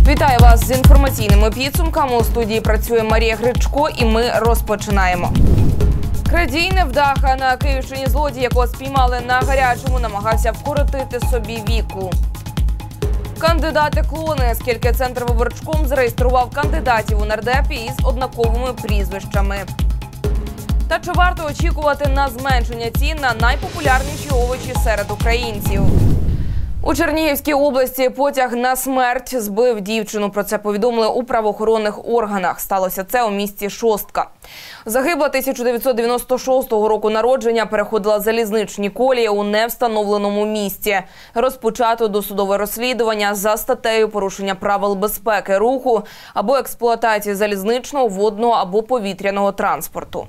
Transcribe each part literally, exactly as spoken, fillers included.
Вітаю вас з інформаційними підсумками. У студії працює Марія Гречко і ми розпочинаємо. Крадій невдаха. На Київщині злодій, якого спіймали на гарячому, намагався вкоротити собі віку. Кандидати-клони. Скільки Центрвиборчком зареєстрував кандидатів у нардепі із однаковими прізвищами. Та чи варто очікувати на зменшення цін на найпопулярніші овочі серед українців? У Чернігівській області потяг на смерть збив дівчину. Про це повідомили у правоохоронних органах. Сталося це у місті Шостка. Загибла тисяча дев'ятсот дев'яносто шостого року народження, переходила залізничні колії у невстановленому місці. Розпочато досудове розслідування за статтею порушення правил безпеки руху або експлуатації залізничного, водного або повітряного транспорту.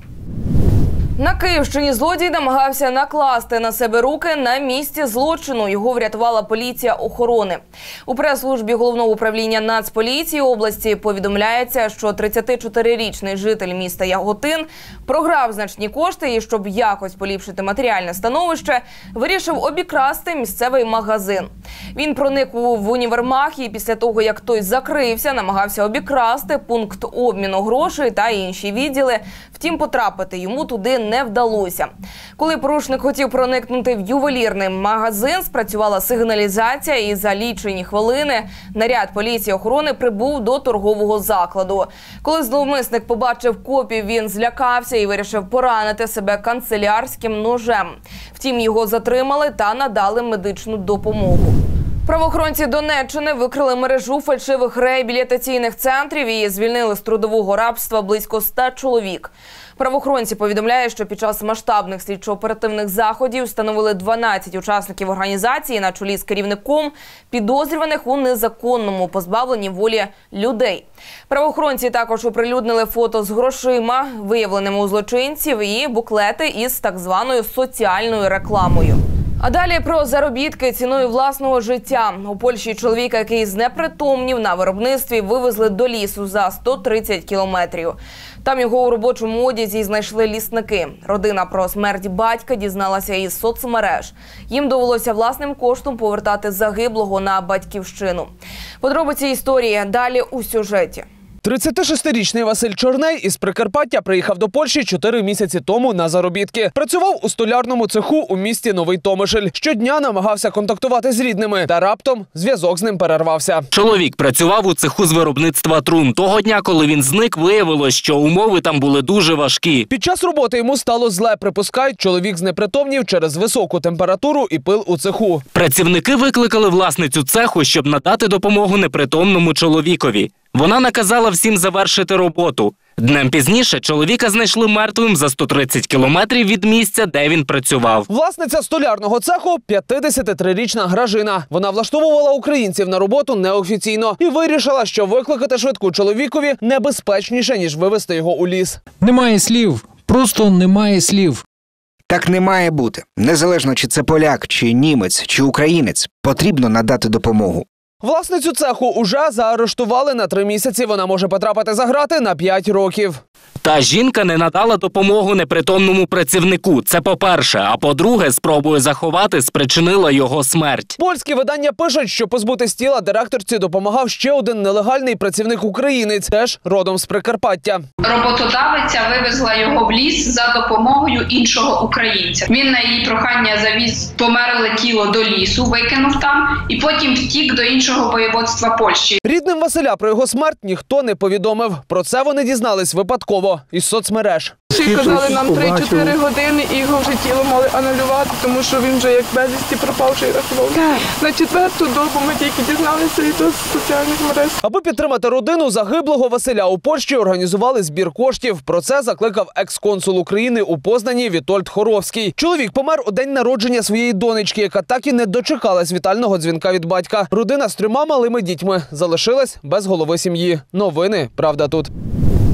На Київщині злодій намагався накласти на себе руки на місці злочину. Його врятувала поліція охорони. У прес-службі Головного управління Нацполіції області повідомляється, що тридцятичотирирічний житель міста Яготин програв значні кошти і, щоб якось поліпшити матеріальне становище, вирішив обікрасти місцевий магазин. Він проник в універмаг і після того, як той закрився, намагався обікрасти пункт обміну грошей та інші відділи. Втім, потрапити йому туди не вдалося. Коли порушник хотів проникнути в ювелірний магазин, спрацювала сигналізація і за лічені хвилини наряд поліції охорони прибув до торгового закладу. Коли зловмисник побачив копів, він злякався і вирішив поранити себе канцелярським ножем. Втім, його затримали та надали медичну допомогу. Правоохоронці Донеччини викрили мережу фальшивих реабілітаційних центрів і звільнили з трудового рабства близько ста чоловік. Правоохоронці повідомляють, що під час масштабних слідчо-оперативних заходів встановили дванадцять учасників організації на чолі з керівником, підозрюваних у незаконному позбавленні волі людей. Правоохоронці також оприлюднили фото з грошима, виявленими у злочинців, і буклети із так званою соціальною рекламою. А далі про заробітки ціною власного життя. У Польщі чоловіка, який знепритомнів на виробництві, вивезли до лісу за сто тридцять кілометрів. Там його у робочому одязі знайшли лісники. Родина про смерть батька дізналася із соцмереж. Їм довелося власним коштом повертати загиблого на батьківщину. Подробиці історії далі у сюжеті. тридцятишестирічний Василь Чорней із Прикарпаття приїхав до Польщі чотири місяці тому на заробітки. Працював у столярному цеху у місті Новий Томишель. Щодня намагався контактувати з рідними, та раптом зв'язок з ним перервався. Чоловік працював у цеху з виробництва трун. Того дня, коли він зник, виявилось, що умови там були дуже важкі. Під час роботи йому стало зле, припускають, чоловік знепритомнів через високу температуру і пил у цеху. Працівники викликали власницю цеху, щоб надати допомогу непритомному чоловікові. Вона наказала всім завершити роботу. Днем пізніше чоловіка знайшли мертвим за сто тридцять кілометрів від місця, де він працював. Власниця столярного цеху – п'ятдесятитрирічна Гражина. Вона влаштовувала українців на роботу неофіційно і вирішила, що викликати швидку чоловікові небезпечніше, ніж вивезти його у ліс. Немає слів. Просто немає слів. Так не має бути. Незалежно, чи це поляк, чи німець, чи українець, потрібно надати допомогу. Власницю цеху уже заарештували на три місяці. Вона може потрапити за грати на п'ять років. Та жінка не надала допомогу непритомному працівнику. Це по-перше. А по-друге, спробою заховати спричинила його смерть. Польські видання пишуть, що позбутись тіла директорці допомагав ще один нелегальний працівник-українець, теж родом з Прикарпаття. Роботодавиця вивезла його в ліс за допомогою іншого українця. Він на її прохання завіз померле тіло до лісу, викинув там і потім втік до іншого воєводства Польщі. Рідним Василя про його смерть ніхто не повідомив. Про це вони дізнались випадково із соцмереж. Ще казали нам три-чотири години і його вже тіло мали анулювати, тому що він вже як безвісті пропавший рахував. На четверту добу ми тільки дізналися і до соціальних мереж. Аби підтримати родину загиблого Василя, у Польщі організували збір коштів. Про це закликав екс-консул України у Познані Вітольд Хоровський. Чоловік помер у день народження своєї донечки, яка так і не дочекалась вітального дзвінка від батька. Родина з трьома малими дітьми залишилась без голови сім'ї. Новини «Правда тут».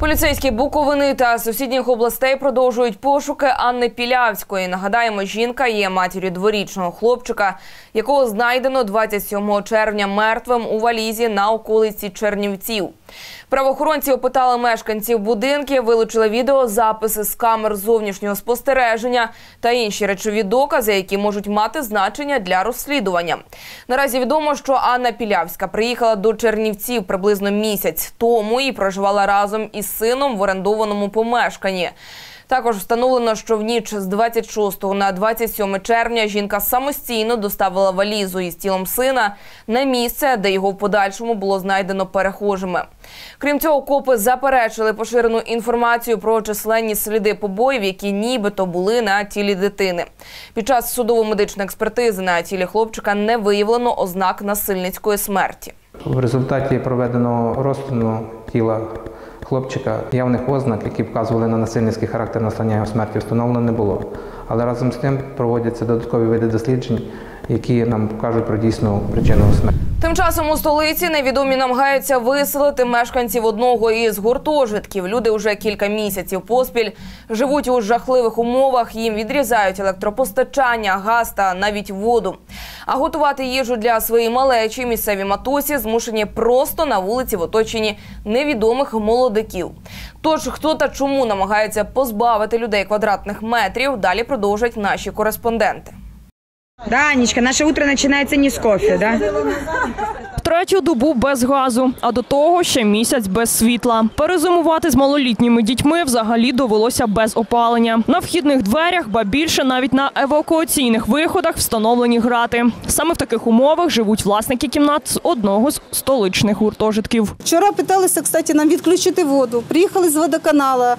Поліцейські Буковини та сусідніх областей продовжують пошуки Анни Пілявської. Нагадаємо, жінка є матір'ю дворічного хлопчика, якого знайдено двадцять сьомого червня мертвим у валізі на околиці Чернівців. Правоохоронці опитали мешканців будинків, вилучили відеозаписи з камер зовнішнього спостереження та інші речові докази, які можуть мати значення для розслідування. Наразі відомо, що Анна Пілявська приїхала до Чернівців приблизно місяць тому і проживала разом із сином в орендованому помешканні. Також встановлено, що в ніч з двадцять шостого на двадцять сьоме червня жінка самостійно доставила валізу із тілом сина на місце, де його в подальшому було знайдено перехожими. Крім цього, копи заперечили поширену інформацію про численні сліди побоїв, які нібито були на тілі дитини. Під час судово-медичної експертизи на тілі хлопчика не виявлено ознак насильницької смерті. В результаті проведеного розтину тіла хлопчика явних ознак, які вказували на насильницький характер настання його смерті, встановлено не було. Але разом з тим проводяться додаткові види досліджень, які нам кажуть про дійсну причину смерті. Тим часом у столиці невідомі намагаються виселити мешканців одного із гуртожитків. Люди вже кілька місяців поспіль живуть у жахливих умовах, їм відрізають електропостачання, газ та навіть воду. А готувати їжу для своєї малечі місцеві матусі змушені просто на вулиці в оточенні невідомих молодиків. Тож, хто та чому намагається позбавити людей квадратних метрів, далі продовжать наші кореспонденти. Да, Анечка, наше утро починається не з кофе, да? Третю добу без газу, а до того ще місяць без світла. Перезимувати з малолітніми дітьми взагалі довелося без опалення. На вхідних дверях, ба більше навіть на евакуаційних виходах встановлені грати. Саме в таких умовах живуть власники кімнат з одного з столичних гуртожитків. Вчора питалися, кстати, нам відключити воду. Приїхали з водоканалу.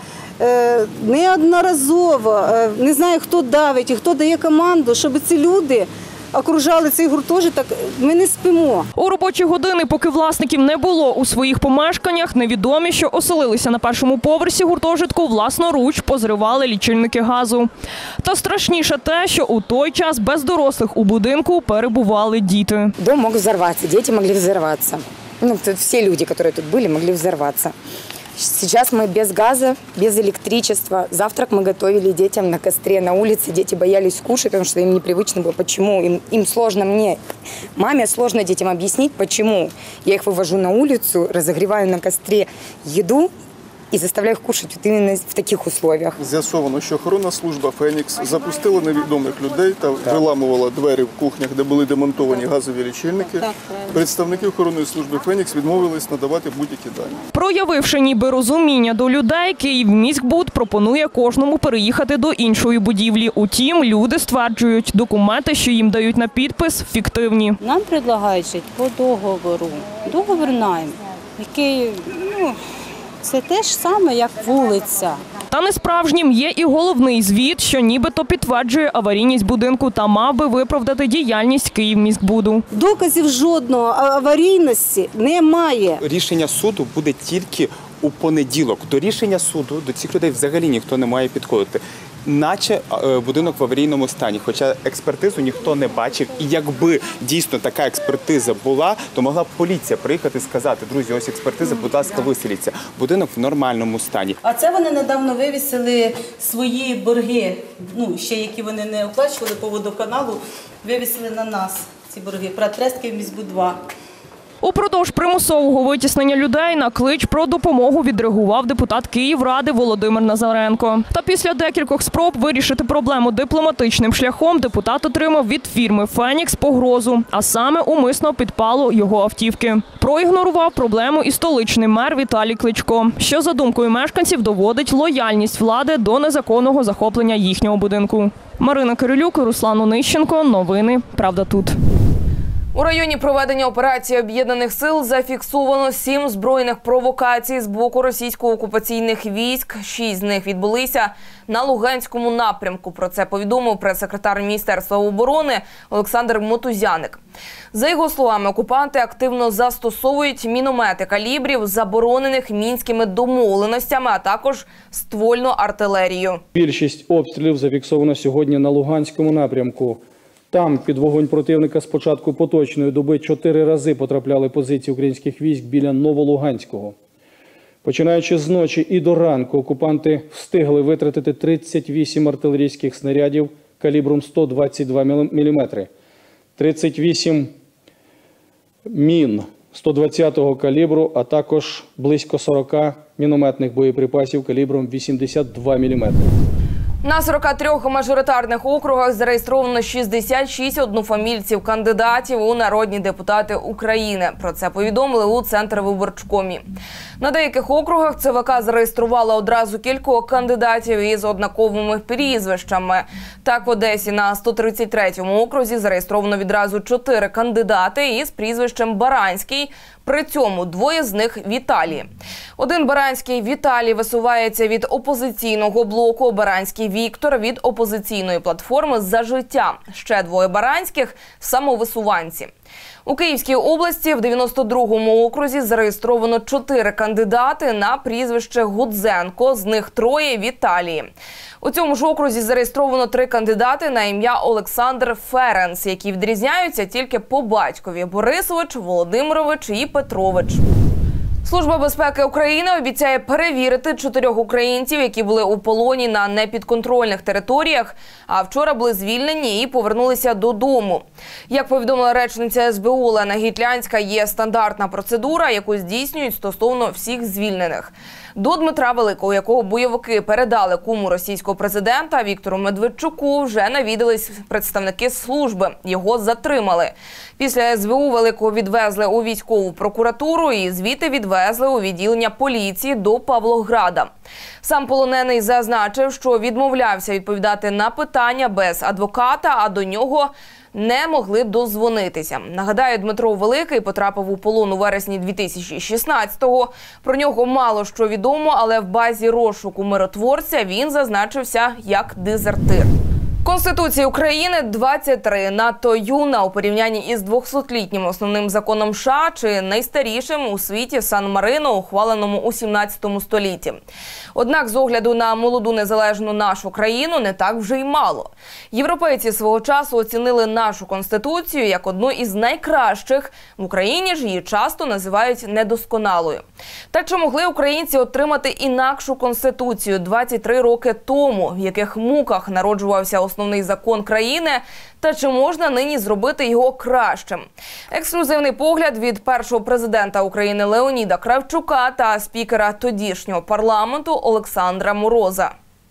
Неодноразово, не знаю, хто давить і хто дає команду, щоб ці люди окружали цей гуртожиток, ми не спимо. У робочі години, поки власників не було у своїх помешканнях, невідомі, що оселилися на першому поверсі гуртожитку, власноруч позривали лічильники газу. Та страшніше те, що у той час без дорослих у будинку перебували діти. Дом мог взорватися, діти могли взорватися. Ну, тут всі люди, які тут були, могли взорватися. Сейчас мы без газа, без электричества. Завтрак мы готовили детям на костре на улице. Дети боялись кушать, потому что им непривычно было. Почему? Им, им сложно мне, маме сложно детям объяснить, почему. Я их вывожу на улицу, разогреваю на костре еду і заставляю їх кушати от іменно в таких условиях. З'ясовано, що охоронна служба «Фенікс» запустила невідомих людей та виламувала двері в кухнях, де були демонтовані газові лічильники. Представники охоронної служби «Фенікс» відмовились надавати будь-які дані. Проявивши ніби розуміння до людей, Київміськбуд пропонує кожному переїхати до іншої будівлі. Утім, люди стверджують, документи, що їм дають на підпис, фіктивні. Нам пропонують жити по договору, договір найм, який, ну, це те ж саме, як вулиця. Та несправжнім є і головний звіт, що нібито підтверджує аварійність будинку та мав би виправдати діяльність Київміськбуду. Доказів жодного аварійності немає. Рішення суду буде тільки у понеділок. До рішення суду до цих людей взагалі ніхто не має підходити. Наче будинок в аварійному стані, хоча експертизу ніхто не бачив. І якби дійсно така експертиза була, то могла б поліція приїхати і сказати: друзі, ось експертиза, будь ласка, виселіться. Будинок в нормальному стані. А це вони недавно вивісили свої борги, ну, ще які вони не оплачували по водоканалу, вивісили на нас ці борги. Про Трест Київміськбуд два. Упродовж примусового витіснення людей на клич про допомогу відреагував депутат Київради Володимир Назаренко. Та після декількох спроб вирішити проблему дипломатичним шляхом депутат отримав від фірми «Фенікс» погрозу, а саме умисно підпалу його автівки. Проігнорував проблему і столичний мер Віталій Кличко, що, за думкою мешканців, доводить лояльність влади до незаконного захоплення їхнього будинку. Марина Кирилюк, Руслан Онищенко. Новини «Правда тут». У районі проведення операції Об'єднаних сил зафіксовано сім збройних провокацій з боку російсько-окупаційних військ. Шість з них відбулися на Луганському напрямку. Про це повідомив прес-секретар Міністерства оборони Олександр Мотузяник. За його словами, окупанти активно застосовують міномети калібрів, заборонених мінськими домовленостями, а також ствольну артилерію. Більшість обстрілів зафіксовано сьогодні на Луганському напрямку. Там під вогонь противника з початку поточної доби чотири рази потрапляли позиції українських військ біля Новолуганського. Починаючи з ночі і до ранку, окупанти встигли витратити тридцять вісім артилерійських снарядів калібром сто двадцять два міліметри, тридцять вісім мін сто двадцятого калібру, а також близько сорок мінометних боєприпасів калібром вісімдесят два міліметри. На сорока трьох мажоритарних округах зареєстровано шістдесят шість однофамільців-кандидатів у народні депутати України. Про це повідомили у Центрвиборчкомі. На деяких округах ЦВК зареєструвала одразу кількох кандидатів із однаковими прізвищами. Так, в Одесі на сто тридцять третьому окрузі зареєстровано відразу чотири кандидати із прізвищем Баранський. При цьому двоє з них – Віталії. Один Баранський Віталій висувається від опозиційного блоку, Баранський Віктор – від опозиційної платформи «За життя». Ще двоє Баранських – самовисуванці. У Київській області в дев'яносто другому окрузі зареєстровано чотири кандидати на прізвище Гудзенко, з них троє – Віталії. У цьому ж окрузі зареєстровано три кандидати на ім'я Олександр Ференц, які відрізняються тільки по батькові – Борисович, Володимирович і Петрович. Служба безпеки України обіцяє перевірити чотирьох українців, які були у полоні на непідконтрольних територіях, а вчора були звільнені і повернулися додому. Як повідомила речниця ес бе у Олена Гітлянська, є стандартна процедура, яку здійснюють стосовно всіх звільнених. До Дмитра Великого, якого бойовики передали куму російського президента Віктору Медведчуку, вже навідались представники служби. Його затримали. Після ес бе у Великого відвезли у військову прокуратуру і звідти відвезли у відділення поліції до Павлограда. Сам полонений зазначив, що відмовлявся відповідати на питання без адвоката, а до нього не могли дозвонитися. Нагадаю, Дмитро Великий потрапив у полон у вересні дві тисячі шістнадцятого. Про нього мало що відомо, але в базі розшуку миротворця він зазначився як дезертир. Конституція України двадцять три надто юна у порівнянні із двохсотлітнім основним законом США чи найстарішим у світі Сан-Марино, ухваленому у сімнадцятому столітті. Однак з огляду на молоду незалежну нашу країну не так вже й мало. Європейці свого часу оцінили нашу Конституцію як одну із найкращих, в Україні ж її часто називають недосконалою. Та чи могли українці отримати інакшу Конституцію двадцять три роки тому, в яких муках народжувався основний закон країни, та чи можна нині зробити його кращим? Ексклюзивний погляд від першого президента України Леоніда Кравчука та спікера тодішнього парламенту Олександра Мороза.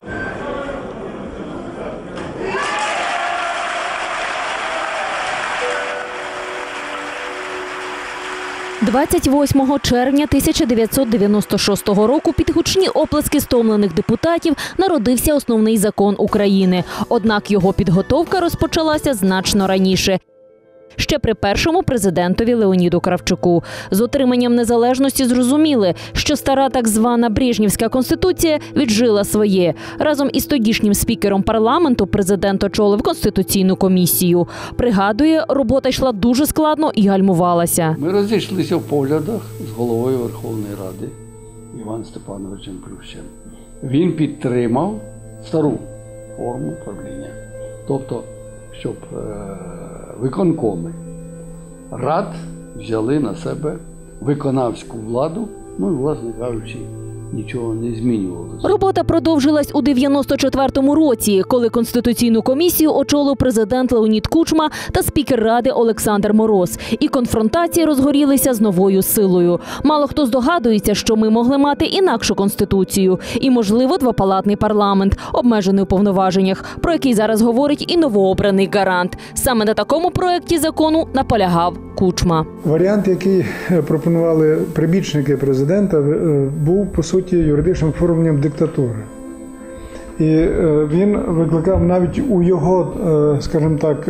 двадцять восьмого червня тисяча дев'ятсот дев'яносто шостого року під гучні оплески стомлених депутатів народився основний закон України. Однак його підготовка розпочалася значно раніше. Ще при першому президентові Леоніду Кравчуку. З отриманням незалежності зрозуміли, що стара так звана Брежнівська конституція віджила своє. Разом із тодішнім спікером парламенту президент очолив Конституційну комісію. Пригадує, робота йшла дуже складно і гальмувалася. Ми розійшлися в поглядах з головою Верховної Ради Іваном Степановичем Плющем. Він підтримав стару форму правління. Тобто, щоб е виконкоми рад взяли на себе виконавську владу, ну і, власне кажучи, нічого не змінювалося. Робота продовжилась у дев'яносто четвертому році, коли Конституційну комісію очолив президент Леонід Кучма та спікер Ради Олександр Мороз. І конфронтації розгорілися з новою силою. Мало хто здогадується, що ми могли мати інакшу Конституцію і, можливо, двопалатний парламент, обмежений у повноваженнях, про який зараз говорить і новообраний гарант. Саме на такому проєкті закону наполягав Кучма. Варіант, який пропонували прибічники президента, був, по суті, юридичним оформленням диктатури. І він викликав навіть у його, скажімо так,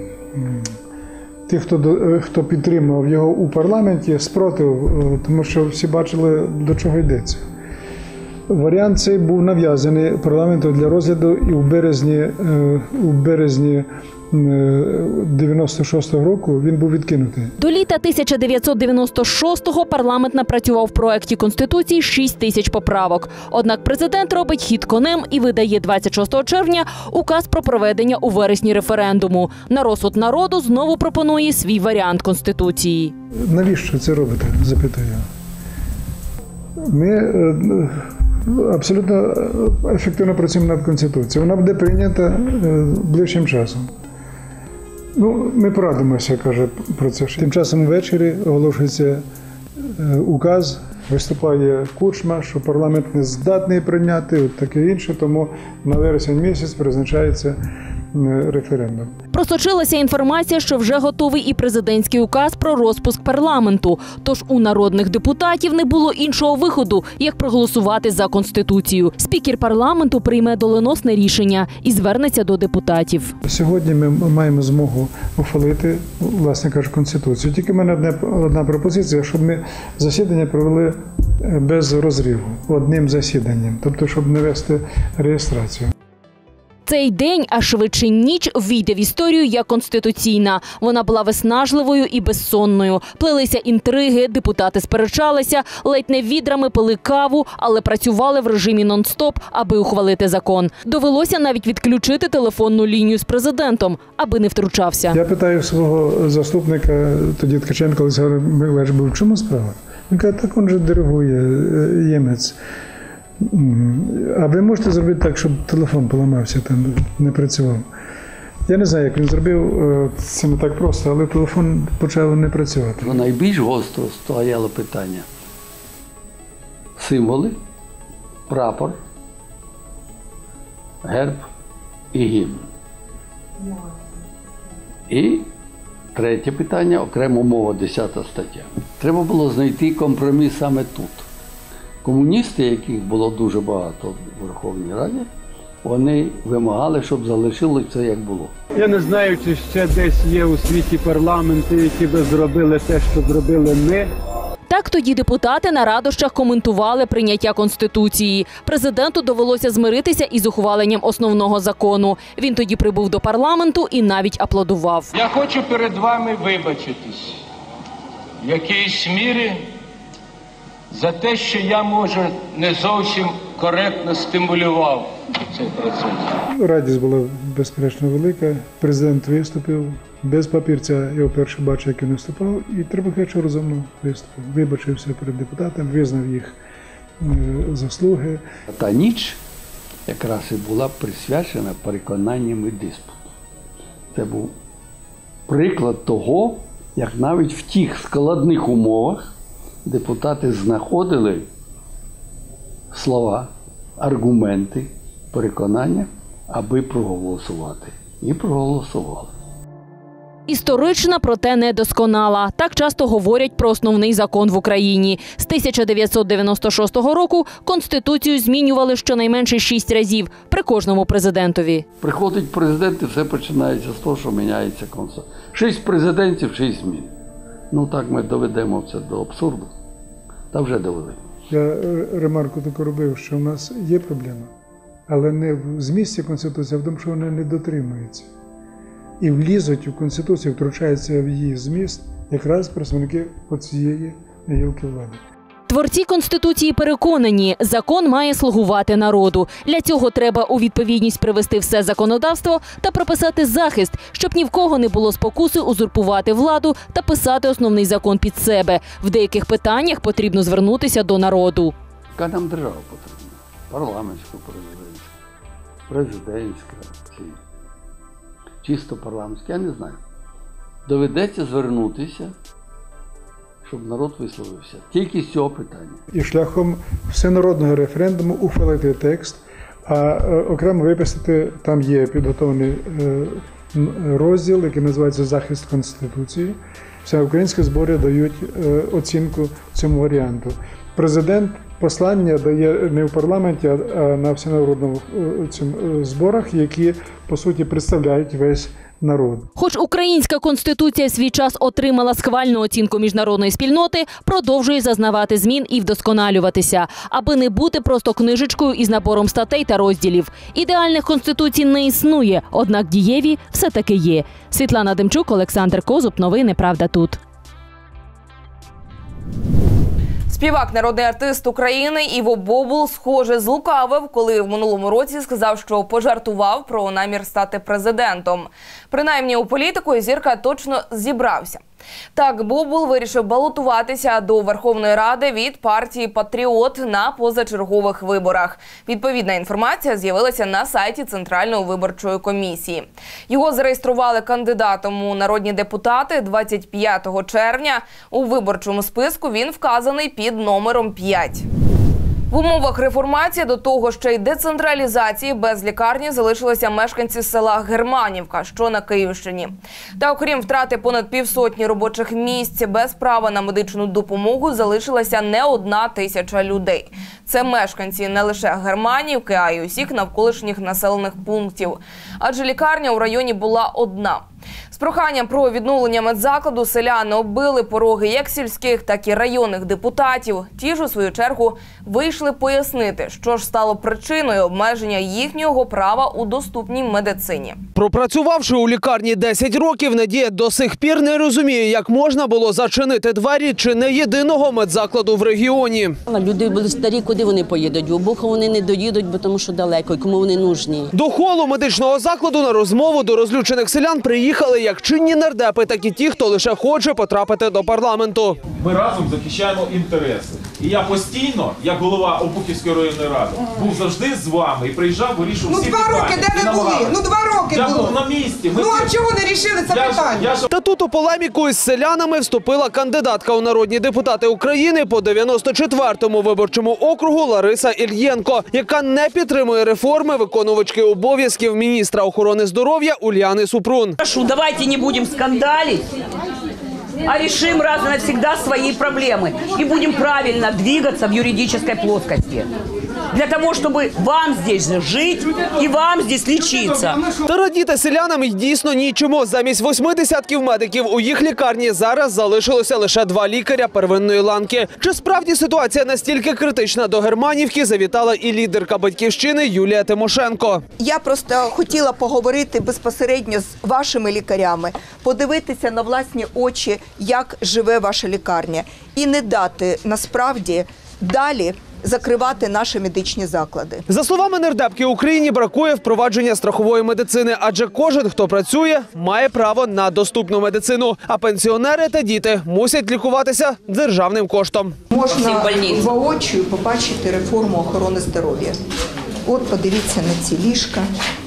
тих, хто, хто підтримав його у парламенті, спротив, тому що всі бачили, до чого йдеться. Варіант цей був нав'язаний парламенту для розгляду і у березні, у березні дев'яносто шостого року він був відкинутий. До літа тисяча дев'ятсот дев'яносто шостого парламент напрацював в проєкті Конституції шість тисяч поправок. Однак президент робить хід конем і видає двадцять шостого червня указ про проведення у вересні референдуму. На розсуд народу знову пропонує свій варіант Конституції. Навіщо це робите, запитую я. Ми абсолютно ефективно працюємо над Конституцією. Вона буде прийнята ближчим часом. Ну, ми порадимося, каже про це. Тим часом ввечері оголошується указ, виступає Кучма, що парламент не здатний прийняти, от таке інше, тому на вересень місяць призначається референдум. Просочилася інформація, що вже готовий і президентський указ про розпуск парламенту. Тож у народних депутатів не було іншого виходу, як проголосувати за Конституцію. Спікер парламенту прийме доленосне рішення і звернеться до депутатів. Сьогодні ми маємо змогу ухвалити, власне кажучи, Конституцію. Тільки в мене одна, одна пропозиція, щоб ми засідання провели без розриву, одним засіданням, тобто щоб не вести реєстрацію. Цей день, а швидше ніч, війде в історію як конституційна. Вона була виснажливою і безсонною. Плелися інтриги, депутати сперечалися, ледь не відрами пили каву, але працювали в режимі нон-стоп, аби ухвалити закон. Довелося навіть відключити телефонну лінію з президентом, аби не втручався. Я питаю свого заступника, тоді Ткаченка Олександра Миколаївича, в чому справа? Він каже, так він же диригує, ємець. А ви можете зробити так, щоб телефон поламався, там не працював? Я не знаю, як він зробив, це не так просто, але телефон почав не працювати. Найбільш гостро стояло питання. Символи, прапор, герб і гімн. І третє питання, окремо мова, десята стаття. Треба було знайти компроміс саме тут. Комуністи, яких було дуже багато в Верховній Раді, вони вимагали, щоб залишилося це, як було. Я не знаю, чи ще десь є у світі парламенти, які би зробили те, що зробили ми. Так тоді депутати на радощах коментували прийняття Конституції. Президенту довелося змиритися із ухваленням основного закону. Він тоді прибув до парламенту і навіть аплодував. Я хочу перед вами вибачитись в якійсь мірі за те, що я, може, не зовсім коректно стимулював цей процес. Радість була безперечно велика. Президент виступив. Без папірця я вперше бачив, як він виступав. І треба казати, що розумно виступив. Вибачився перед депутатами, визнав їх заслуги. Та ніч якраз і була присвячена переконанням і диспуту. Це був приклад того, як навіть в тих складних умовах депутати знаходили слова, аргументи, переконання, аби проголосувати. І проголосували. Історична, проте недосконала. Так часто говорять про основний закон в Україні. З тисяча дев'ятсот дев'яносто шостого року Конституцію змінювали щонайменше шість разів при кожному президентові. Приходить президент і все починається з того, що міняється Конституція. Шість президентів, шість змін. Ну так ми доведемо це до абсурду. Та вже довели. Я ремарку таку робив, що в нас є проблема, але не в змісті Конституції, а в тому, що вона не дотримується. І влізуть у Конституцію, втручаються в її зміст якраз представники цієї гілки влади. Творці Конституції переконані, закон має слугувати народу. Для цього треба у відповідність привести все законодавство та прописати захист, щоб ні в кого не було спокуси узурпувати владу та писати основний закон під себе. В деяких питаннях потрібно звернутися до народу. Яка нам держава потрібна? Парламентська, президентська, президентська, чи чисто парламентська, я не знаю. Доведеться звернутися, щоб народ висловився. Тільки з цього питання. І шляхом всенародного референдуму ухвалити текст, а окремо виписати, там є підготовлений розділ, який називається «Захист Конституції». Всеукраїнські збори дають оцінку цьому варіанту. Президент послання дає не в парламенті, а на всенародних зборах, які, по суті, представляють весь народ. Хоч українська Конституція свій час отримала схвальну оцінку міжнародної спільноти, продовжує зазнавати змін і вдосконалюватися, аби не бути просто книжечкою із набором статей та розділів. Ідеальних конституцій не існує, однак дієві все-таки є. Світлана Демчук, Олександр Козуб. Новини «Правда тут». Співак, народний артист України Іво Бобул, схоже, злукавив, коли в минулому році сказав, що пожартував про намір стати президентом. Принаймні у політику зірка точно зібрався. Так, Бобул вирішив балотуватися до Верховної Ради від партії «Патріот» на позачергових виборах. Відповідна інформація з'явилася на сайті Центральної виборчої комісії. Його зареєстрували кандидатом у народні депутати двадцять п'ятого червня. У виборчому списку він вказаний під номером п'ять. В умовах реформації, до того ще й децентралізації, без лікарні залишилися мешканці села Германівка, що на Київщині. Та окрім втрати понад півсотні робочих місць, без права на медичну допомогу залишилася не одна тисяча людей. Це мешканці не лише Германівки, а й усіх навколишніх населених пунктів. Адже лікарня у районі була одна. З проханням про відновлення медзакладу селяни оббили пороги як сільських, так і районних депутатів. Ті ж, у свою чергу, вийшли пояснити, що ж стало причиною обмеження їхнього права у доступній медицині. Пропрацювавши у лікарні десять років, Надія до сих пір не розуміє, як можна було зачинити двері чи не єдиного медзакладу в регіоні. Люди були старі, куди вони поїдуть? В Обухов вони не доїдуть, бо тому що далеко, і кому вони нужні. До холу медичного закладу на розмову до розлючених селян приїхали як чинні нардепи, так і ті, хто лише хоче потрапити до парламенту. Ми разом захищаємо інтереси. І я постійно, як голова Обухівської районної ради, був завжди з вами і приїжджав, вирішував всі питання. Ну два роки, де ви були? Ну два роки я було. був на місці. Ми ну а чого не рішили це я питання? Ж, я ж... Та тут у полеміку із селянами вступила кандидатка у народні депутати України по дев'яносто четвертому виборчому округу Лариса Ільєнко, яка не підтримує реформи виконувачки обов'язків міністра охорони здоров'я Уляни Супрун. Прошу, давайте не будем скандалить, а решим раз и навсегда свои проблемы и будем правильно двигаться в юридической плоскости. Для того, чтобы вам здесь жить и вам здесь лечиться. Та радіти селянам й дійсно нічому. Замість восьми десятків медиків у їх лікарні зараз залишилося лише два лікаря первинної ланки. Чи справді ситуація настільки критична? До Германівки завітала і лідерка «Батьківщини» Юлія Тимошенко. Я просто хотіла поговорити безпосередньо з вашими лікарями, подивитися на власні очі, як живе ваша лікарня, і не дати насправді далі закривати наші медичні заклади. За словами нардепки, Україні бракує впровадження страхової медицини, адже кожен, хто працює, має право на доступну медицину, а пенсіонери та діти мусять лікуватися державним коштом. Можна воочию побачити реформу охорони здоров'я. От подивіться на ці ліжка.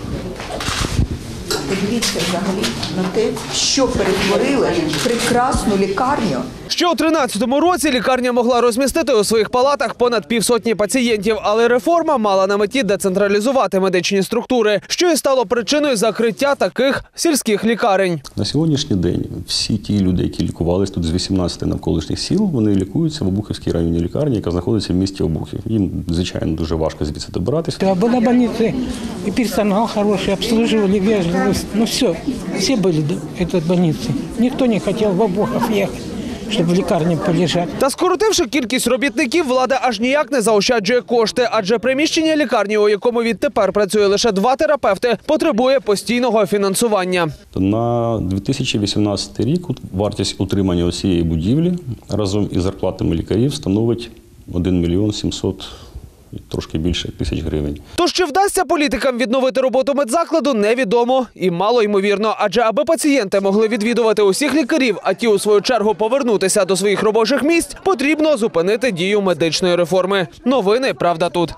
Подивіться взагалі на те, що перетворили прекрасну лікарню. Ще у тринадцятому році лікарня могла розмістити у своїх палатах понад півсотні пацієнтів, але реформа мала на меті децентралізувати медичні структури, що і стало причиною закриття таких сільських лікарень. На сьогоднішній день всі ті люди, які лікувалися тут з вісімнадцяти навколишніх сіл, вони лікуються в Обухівській районній лікарні, яка знаходиться в місті Обухів. Їм, звичайно, дуже важко звідси добиратися. Була больниця, і персонал хороший, обслуживали, вежливо. Ну все, всі були в цій больниці. Ніхто не хотів в Обухов їхати, щоб в лікарні полежати. Та скоротивши кількість робітників, влада аж ніяк не заощаджує кошти, адже приміщення лікарні, у якому відтепер працює лише два терапевти, потребує постійного фінансування. На дві тисячі вісімнадцятий рік вартість утримання цієї будівлі разом із зарплатами лікарів становить один мільйон сімсот трошки більше тисяч гривень. Тож чи вдасться політикам відновити роботу медзакладу, невідомо і мало ймовірно. Адже аби пацієнти могли відвідувати усіх лікарів, а ті у свою чергу повернутися до своїх робочих місць, потрібно зупинити дію медичної реформи. Новини «Правда тут».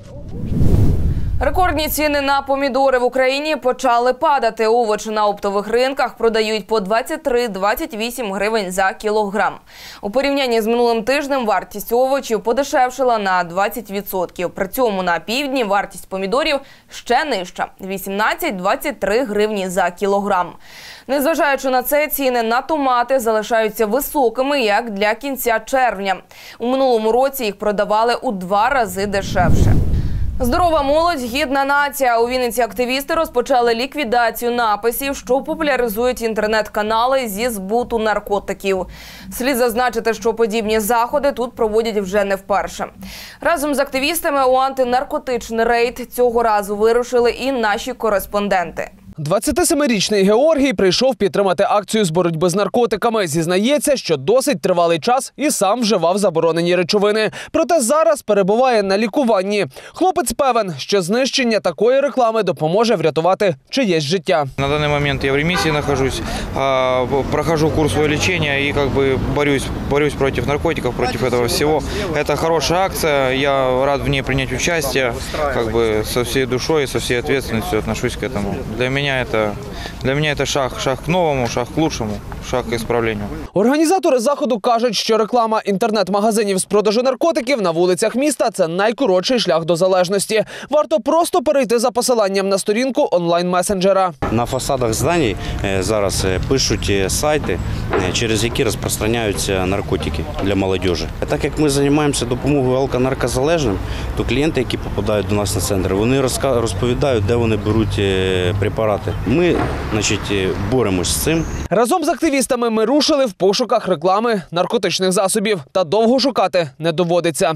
Рекордні ціни на помідори в Україні почали падати. Овочі на оптових ринках продають по двадцять три - двадцять вісім гривень за кілограм. У порівнянні з минулим тижнем вартість овочів подешевшила на двадцять відсотків. При цьому на півдні вартість помідорів ще нижча – вісімнадцять - двадцять три гривні за кілограм. Незважаючи на це, ціни на томати залишаються високими, як для кінця червня. У минулому році їх продавали у два рази дешевше. Здорова молодь – гідна нація. У Вінниці активісти розпочали ліквідацію написів, що популяризують інтернет-канали зі збуту наркотиків. Слід зазначити, що подібні заходи тут проводять вже не вперше. Разом з активістами у антинаркотичний рейд цього разу вирушили і наші кореспонденти. двадцятисемирічний Георгій прийшов підтримати акцію з боротьби з наркотиками. Зізнається, що досить тривалий час і сам вживав заборонені речовини. Проте зараз перебуває на лікуванні. Хлопець певен, що знищення такої реклами допоможе врятувати чиєсь життя. На данный момент я в ремиссии нахожусь, прохожу курс своего лечения и как бы борюсь, борюсь против наркотиков, против этого всего. Это хорошая акция, я рад в ней принять участие, как бы со всей душой и со всей ответственностью отношусь к этому. Для меня это, для меня это шаг, шаг к новому, шаг к лучшему, шаг к исправлению. Організатори заходу кажуть, що реклама інтернет-магазинів з продажу наркотиків на вулицях міста – це найкоротший шлях до залежності. Варто просто перейти за посиланням на сторінку онлайн-месенджера. На фасадах зданий зараз пишуть сайти, через які розпространяються наркотики для молодіжі. Так як ми займаємося допомогою алконаркозалежним, то клієнти, які попадають до нас на центр, вони розповідають, де вони беруть препарати. Ми, значить, боремось з цим. Разом з активістами ми рушили в пошуках реклами наркотичних засобів. Та довго шукати не доводиться.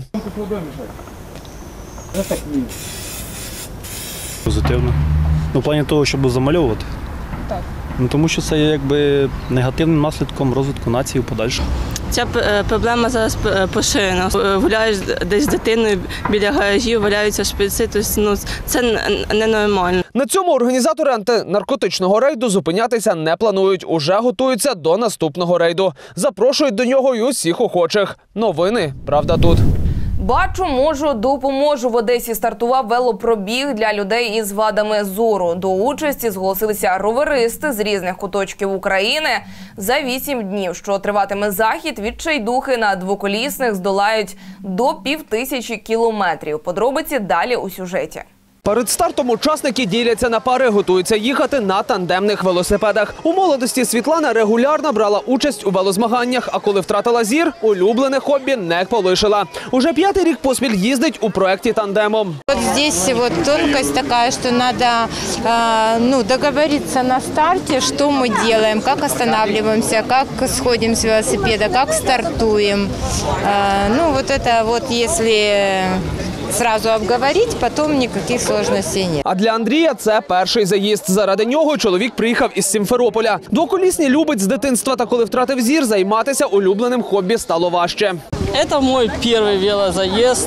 Позитивно. Ну, в плані того, щоб замальовувати. Так. Ну, тому що це є якби негативним наслідком розвитку нації в подальшому. Ця проблема зараз поширена. Гуляєш десь з дитиною біля гаражів, валяються шприци, тобто, ну, це ненормально. На цьому організатори антинаркотичного рейду зупинятися не планують. Уже готуються до наступного рейду. Запрошують до нього й усіх охочих. Новини «Правда тут». Бачу, можу, допоможу. В Одесі стартував велопробіг для людей із вадами зору. До участі зголосилися роверисти з різних куточків України. За вісім днів, що триватиме захід, відчайдухи на двоколісних здолають до півтисячі кілометрів. Подробиці далі у сюжеті. Перед стартом учасники діляться на пари, готуються їхати на тандемних велосипедах. У молодості Світлана регулярно брала участь у велозмаганнях, а коли втратила зір, улюблене хобі не полишила. Уже п'ятий рік поспіль їздить у проєкті тандемом. Вот здесь вот тонкость такая, что надо э, ну, договориться на старте, что мы делаем, как останавливаемся, как сходим с велосипеда, как стартуем. Э, ну вот это вот если сразу обговорить, потом никаких сложностей нет. А для Андрія це перший заїзд. Заради нього чоловік приїхав із Сімферополя. Двоколісні любить з дитинства, та коли втратив зір, займатися улюбленим хобі стало важче. Це мій перший велозаїзд.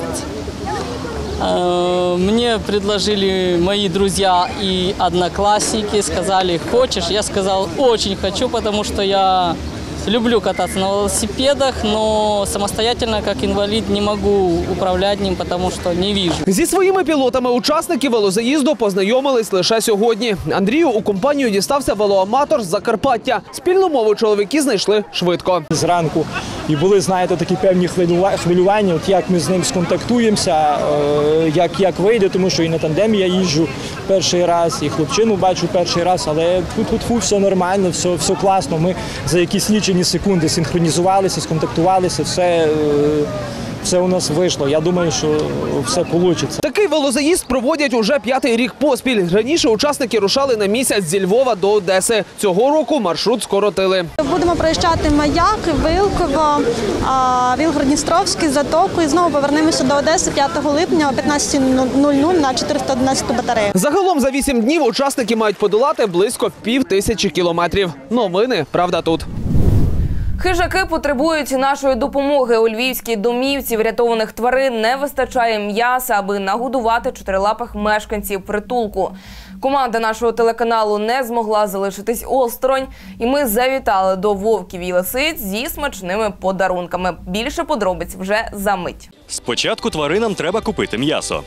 Мне предложили мои друзья и одноклассники, сказали, хочешь? Я сказал, очень хочу, потому что я люблю кататься на велосипедах, но самостоятельно, как инвалид, не могу управлять ним, потому что не вижу. Зі своїми пілотами учасники велозаїзду познайомились лише сьогодні. Андрію у компанію дістався велоаматор з Закарпаття. Спільну мову чоловіки знайшли швидко. Зранку і були, знаєте, такі певні хвилювання, от як ми з ним сконтактуємося, як, як вийде, тому що і на тандемі я їжджу перший раз, і хлопчину бачу перший раз, але тут все нормально, все, все класно. Ми за якісь лічені секунди синхронізувалися, сконтактувалися, все, все у нас вийшло. Я думаю, що все вийде. Такий велозаїзд проводять уже п'ятий рік поспіль. Раніше учасники рушали на місяць зі Львова до Одеси. Цього року маршрут скоротили. Будемо проїжджати Маяк, Вилково, Вілгород-Дністровський, Затоку і знову повернемося до Одеси п'ятого липня о п'ятнадцятій нуль нуль на чотириста одинадцяту батарею. Загалом за вісім днів учасники мають подолати близько пів тисячі кілометрів. Новини «Правда тут». Хижаки потребують нашої допомоги. У львівській домівці врятованих тварин не вистачає м'яса, аби нагодувати чотирилапих мешканців притулку. Команда нашого телеканалу не змогла залишитись осторонь, і ми завітали до вовків і лисиць зі смачними подарунками. Більше подробиць вже за мить. Спочатку тваринам треба купити м'ясо.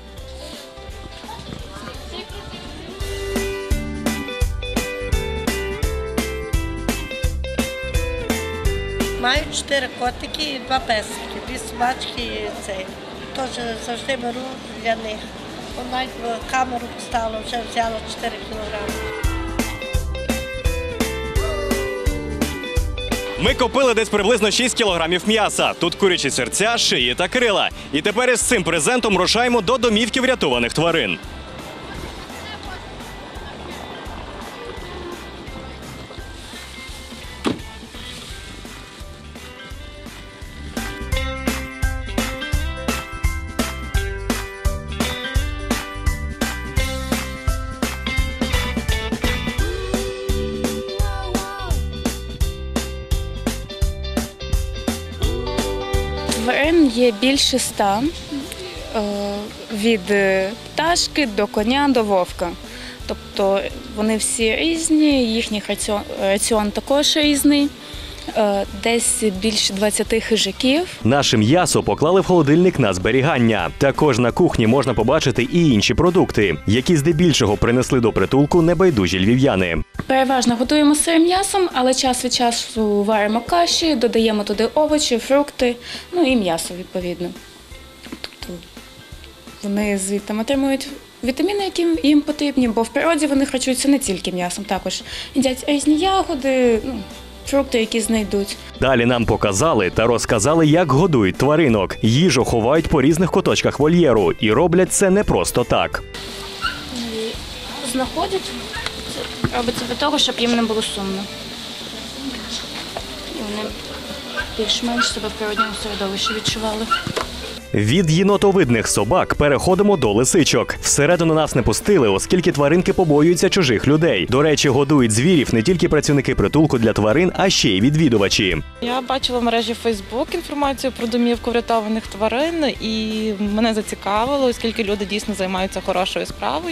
Маю чотири котики і два песики, дві собачки і цей. Теж завжди беру для них. Навіть в камеру поставила, вже взяла чотири кілограми. Ми купили десь приблизно шість кілограмів м'яса. Тут курячі серця, шиї та крила. І тепер із цим презентом рушаємо до домівки врятованих тварин. Тварин є більше ста, від пташки до коня до вовка. Тобто вони всі різні, їхній раціон також різний. Десь більше двадцяти хижаків. Наше м'ясо поклали в холодильник на зберігання. Також на кухні можна побачити і інші продукти, які здебільшого принесли до притулку небайдужі львів'яни. Переважно готуємо сирим м'ясом, але час від часу варимо каші, додаємо туди овочі, фрукти, ну і м'ясо відповідно. Тобто вони звідти отримують вітаміни, які їм потрібні, бо в природі вони харчуються не тільки м'ясом, також їдять різні ягоди, ну, фрукти, які знайдуть. Далі нам показали та розказали, як годують тваринок. Їжу ховають по різних куточках вольєру і роблять це не просто так. Знаходять, це робиться для того, щоб їм не було сумно. І вони більш-менш себе в природньому середовищі відчували. Від єнотовидних собак переходимо до лисичок. Всередину нас не пустили, оскільки тваринки побоюються чужих людей. До речі, годують звірів не тільки працівники притулку для тварин, а ще й відвідувачі. Я бачила в мережі Фейсбук інформацію про домівку врятованих тварин, і мене зацікавило, оскільки люди дійсно займаються хорошою справою.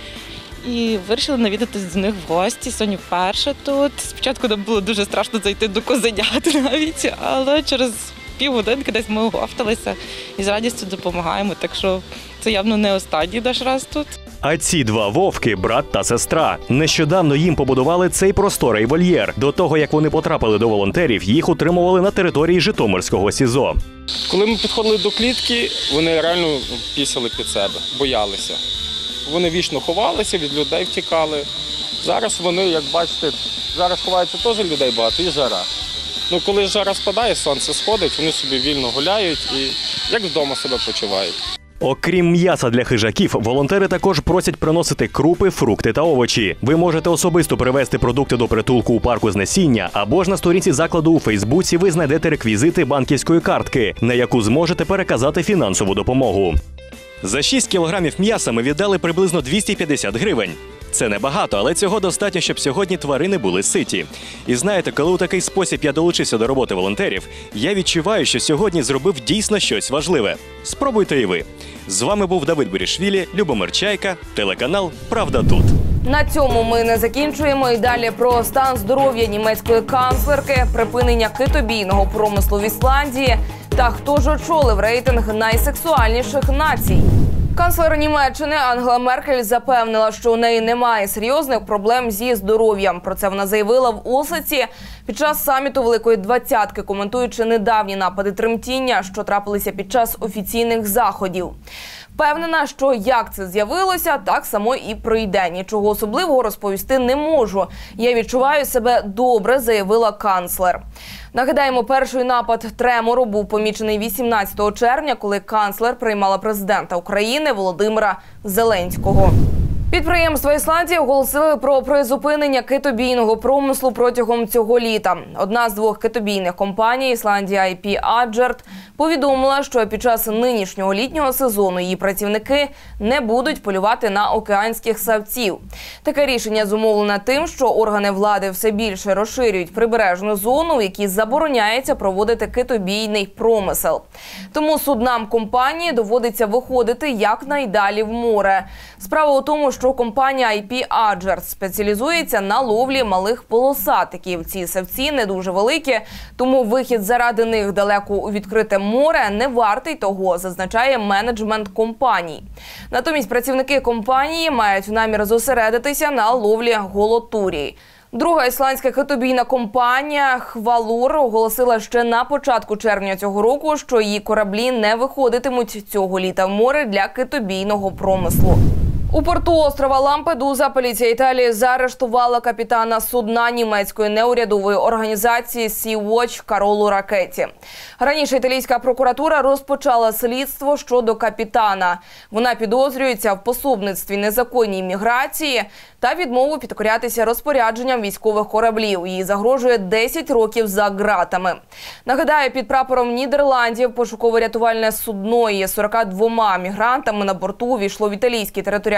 І вирішили навідатись до них в гості. Сьогодні вперше тут. Спочатку нам було дуже страшно зайти до козенят навіть, але через півгодинки десь ми оговталися і з радістю допомагаємо, так що це явно не останній наш раз тут. А ці два вовки – брат та сестра. Нещодавно їм побудували цей просторий вольєр. До того, як вони потрапили до волонтерів, їх утримували на території Житомирського СІЗО. Коли ми підходили до клітки, вони реально пісяли під себе, боялися. Вони вічно ховалися, від людей втікали. Зараз вони, як бачите, зараз ховаються теж людей багато і жара. Ну, коли жара спадає, сонце сходить, вони собі вільно гуляють і як вдома себе почувають. Окрім м'яса для хижаків, волонтери також просять приносити крупи, фрукти та овочі. Ви можете особисто привезти продукти до притулку у парку Знесіння, або ж на сторінці закладу у Фейсбуці ви знайдете реквізити банківської картки, на яку зможете переказати фінансову допомогу. За шість кілограмів м'яса ми віддали приблизно двісті п'ятдесят гривень. Це небагато, але цього достатньо, щоб сьогодні тварини були ситі. І знаєте, коли у такий спосіб я долучився до роботи волонтерів, я відчуваю, що сьогодні зробив дійсно щось важливе. Спробуйте і ви. З вами був Давид Бурішвілі, Любомир Чайка, телеканал «Правда тут». На цьому ми не закінчуємо. І далі про стан здоров'я німецької канцлерки, припинення китобійного промислу в Ісландії та хто ж очолив рейтинг найсексуальніших націй. Канцлер Німеччини Ангела Меркель запевнила, що у неї немає серйозних проблем зі здоров'ям. Про це вона заявила в Осаці під час саміту Великої Двадцятки, коментуючи недавні напади тремтіння, що трапилися під час офіційних заходів. Впевнена, що як це з'явилося, так само і пройде. Нічого особливого розповісти не можу. Я відчуваю себе добре, заявила канцлер. Нагадаємо, перший напад тремору був помічений вісімнадцятого червня, коли канцлер приймала президента України Володимира Зеленського. Підприємства Ісландії оголосили про призупинення китобійного промислу протягом цього літа. Одна з двох китобійних компаній, Ісландія ай пі Аджерт, повідомила, що під час нинішнього літнього сезону її працівники не будуть полювати на океанських савців. Таке рішення зумовлене тим, що органи влади все більше розширюють прибережну зону, в якій забороняється проводити китобійний промисел. Тому суднам компанії доводиться виходити якнайдалі в море. Справа у тому, що компанія ай пі Аджерт спеціалізується на ловлі малих полосатиків. Ці савці не дуже великі, тому вихід заради них далеко у відкрите море не вартий того, зазначає менеджмент компаній. Натомість працівники компанії мають намір зосередитися на ловлі голотурій. Друга ісландська китобійна компанія «Хвалур» оголосила ще на початку червня цього року, що її кораблі не виходитимуть цього літа в море для китобійного промислу. У порту острова Лампедуза поліція Італії заарештувала капітана судна німецької неурядової організації Sea-Watch Каролу Ракеті. Раніше італійська прокуратура розпочала слідство щодо капітана. Вона підозрюється в пособництві незаконній міграції та відмову підкорятися розпорядженням військових кораблів. Їй загрожує десять років за ґратами. Нагадаю, під прапором Нідерландів пошуково-рятувальне судно із сорока двома мігрантами на борту увійшло в італійські територіальні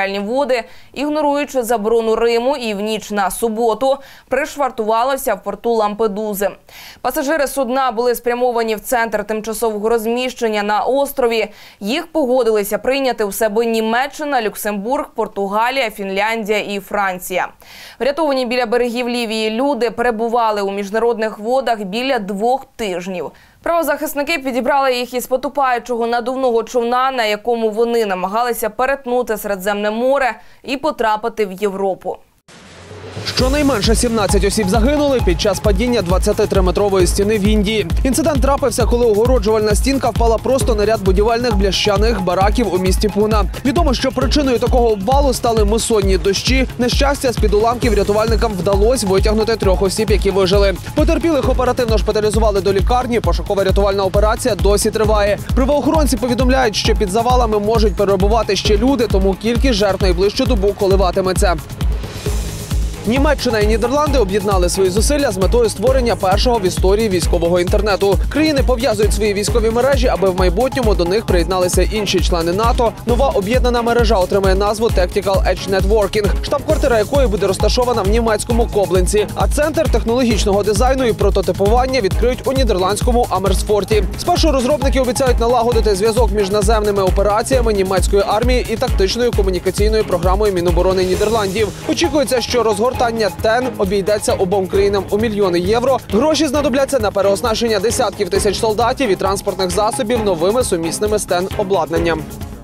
територіальні води, ігноруючи заборону Риму, і в ніч на суботу пришвартувалося в порту Лампедузи. Пасажири судна були спрямовані в центр тимчасового розміщення на острові. Їх погодилися прийняти у себе Німеччина, Люксембург, Португалія, Фінляндія і Франція. Врятовані біля берегів Лівії люди перебували у міжнародних водах біля двох тижнів. Правозахисники підібрали їх із потопаючого надувного човна, на якому вони намагалися перетнути Середземне море і потрапити в Європу. Щонайменше сімнадцять осіб загинули під час падіння двадцятитриметрової стіни в Індії. Інцидент трапився, коли огороджувальна стінка впала просто на ряд будівельних бляшаних бараків у місті Пуна. Відомо, що причиною такого обвалу стали мусонні дощі. На щастя, з-під уламків рятувальникам вдалося витягнути трьох осіб, які вижили. Потерпілих оперативно шпиталізували до лікарні, пошукова рятувальна операція досі триває. Правоохоронці повідомляють, що під завалами можуть перебувати ще люди, тому кількість жертв найближчу добу коливатиметься. Німеччина і Нідерланди об'єднали свої зусилля з метою створення першого в історії військового інтернету. Країни пов'язують свої військові мережі, аби в майбутньому до них приєдналися інші члени НАТО. Нова об'єднана мережа отримає назву Tactical Edge Networking, штаб-квартира якої буде розташована в німецькому Коблинці. А центр технологічного дизайну і прототипування відкриють у нідерландському Амерсфорті. Спершу розробники обіцяють налагодити зв'язок між наземними операціями німецької армії і тактичною комунікаційною програмою Міноборони Нідерландів. Очікується, що розгортання ТЕН обійдеться обом країнам у мільйони євро. Гроші знадобляться на переоснащення десятків тисяч солдатів і транспортних засобів новими сумісними з ТЕН обладнанням.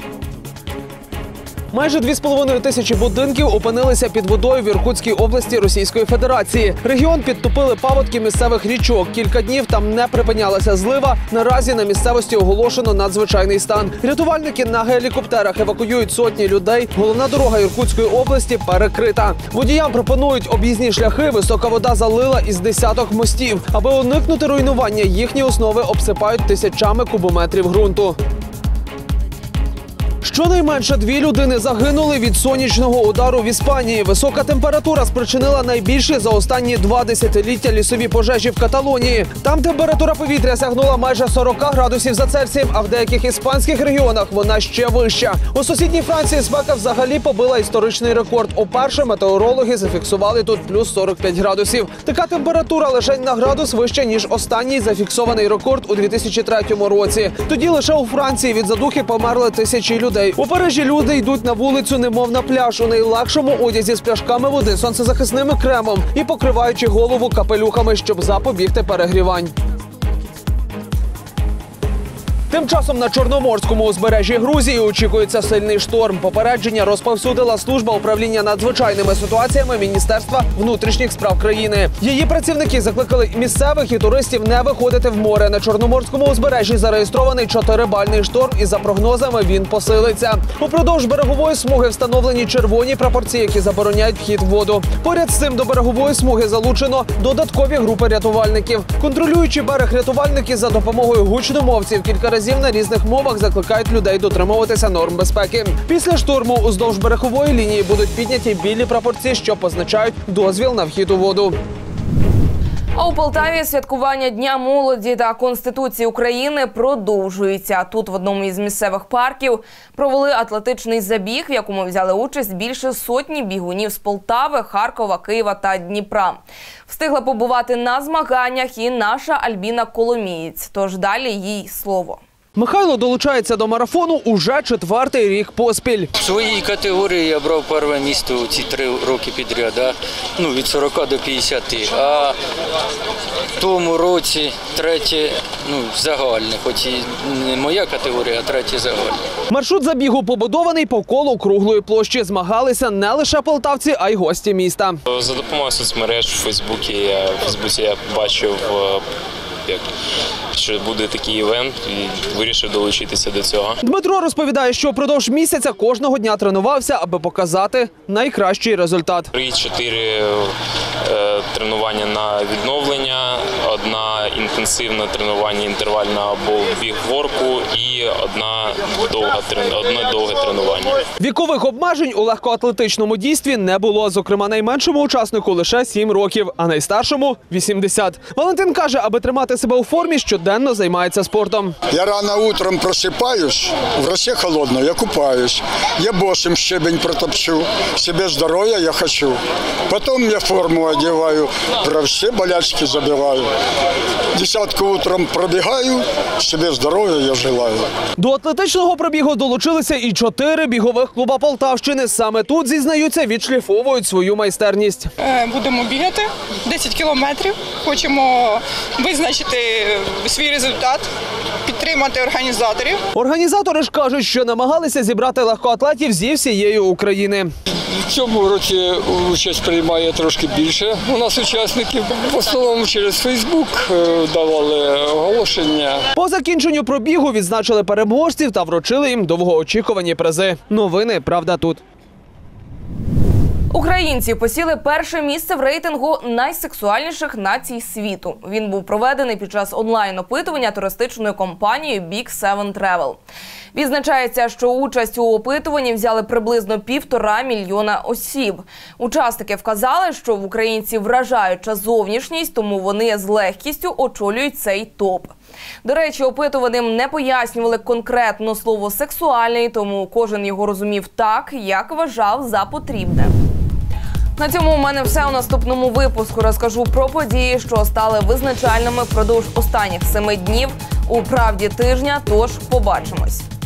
Майже дві з половиною тисячі будинків опинилися під водою в Іркутській області Російської Федерації. Регіон підтопили паводки місцевих річок. Кілька днів там не припинялася злива. Наразі на місцевості оголошено надзвичайний стан. Рятувальники на гелікоптерах евакуюють сотні людей. Головна дорога Іркутської області перекрита. Водіям пропонують об'їзні шляхи. Висока вода залила із десяток мостів. Аби уникнути руйнування, їхні основи обсипають тисячами кубометрів ґрунту. Щонайменше дві людини загинули від сонячного удару в Іспанії. Висока температура спричинила найбільші за останні два десятиліття лісові пожежі в Каталонії. Там температура повітря сягнула майже сорок градусів за Цельсієм, а в деяких іспанських регіонах вона ще вища. У сусідній Франції спека взагалі побила історичний рекорд. Уперше метеорологи зафіксували тут плюс сорок п'ять градусів. Така температура лише на градус вища, ніж останній зафіксований рекорд у дві тисячі третьому році. Тоді лише у Франції від задухи померли тисячі людей. У Парижі люди йдуть на вулицю, немов на пляж, у найлегшому одязі з пляшками води, сонцезахисним кремом і покриваючи голову капелюхами, щоб запобігти перегрівань. Тим часом на Чорноморському узбережжі Грузії очікується сильний шторм. Попередження розповсюдила служба управління надзвичайними ситуаціями Міністерства внутрішніх справ країни. Її працівники закликали місцевих і туристів не виходити в море. На Чорноморському узбережжі зареєстрований чотирибальний шторм і, за прогнозами, він посилиться. Упродовж берегової смуги встановлені червоні прапорці, які забороняють вхід в воду. Поряд з цим до берегової смуги залучено додаткові групи рятувальників. Контролюючи берег, рятувальники за допомогою гучномовців кілька разів на різних мовах закликають людей дотримуватися норм безпеки. Після шторму уздовж берегової лінії будуть підняті білі прапорці, що позначають дозвіл на вхід у воду. А у Полтаві святкування Дня молоді та Конституції України продовжується. Тут в одному із місцевих парків провели атлетичний забіг, в якому взяли участь більше сотні бігунів з Полтави, Харкова, Києва та Дніпра. Встигла побувати на змаганнях і наша Альбіна Коломієць. Тож далі їй слово. Михайло долучається до марафону уже четвертий рік поспіль. В своїй категорії я брав перше місце ці три роки підряд, да? Ну, від сорока до п'ятдесяти. А в тому році третє, ну, загальне, хоч і не моя категорія, а третє загальне. Маршрут забігу побудований по колу круглої площі. Змагалися не лише полтавці, а й гості міста. За допомогою соцмереж в Фейсбуці я, в Фейсбуці я бачив, що буде такий івент, і вирішив долучитися до цього. Дмитро розповідає, що впродовж місяця кожного дня тренувався, аби показати найкращий результат. Три-чотири е, тренування на відновлення, одна інтенсивне тренування інтервальне або біг горку і і одна довга, одне довге тренування. Вікових обмежень у легкоатлетичному дійстві не було. Зокрема, найменшому учаснику лише сім років, а найстаршому – вісімдесят. Валентин каже, аби тримати себе у формі, щоденно займається спортом. Я рано утром просипаюсь, в росе холодно, я купаюсь. Я босым щебень протопчу, себе здоровья я хочу. Потом я форму одеваю, про все болячки забиваю. Десятку утром пробегаю, себе здоровья я желаю. До атлетичного пробігу долучилися і чотири бігових клуба Полтавщини. Саме тут, зізнаються, відшліфовують свою майстерність. Будемо бігати десять кілометрів, хочемо визначити свій результат, підтримати організаторів. Організатори ж кажуть, що намагалися зібрати легкоатлетів зі всієї України. В цьому році участь приймає трошки більше у нас учасників. В основному через Фейсбук давали оголошення. По закінченню пробігу відзначили переможців та вручили їм довгоочікувані призи. Новини «Правда тут». Українці посіли перше місце в рейтингу найсексуальніших націй світу. Він був проведений під час онлайн-опитування туристичною компанією Big Seven Travel. Відзначається, що участь у опитуванні взяли приблизно півтора мільйона осіб. Учасники вказали, що в українців вражаюча зовнішність, тому вони з легкістю очолюють цей топ. До речі, опитуваним не пояснювали конкретно слово «сексуальний», тому кожен його розумів так, як вважав за потрібне. На цьому у мене все. У наступному випуску розкажу про події, що стали визначальними впродовж останніх семи днів у «Правді тижня», тож побачимось.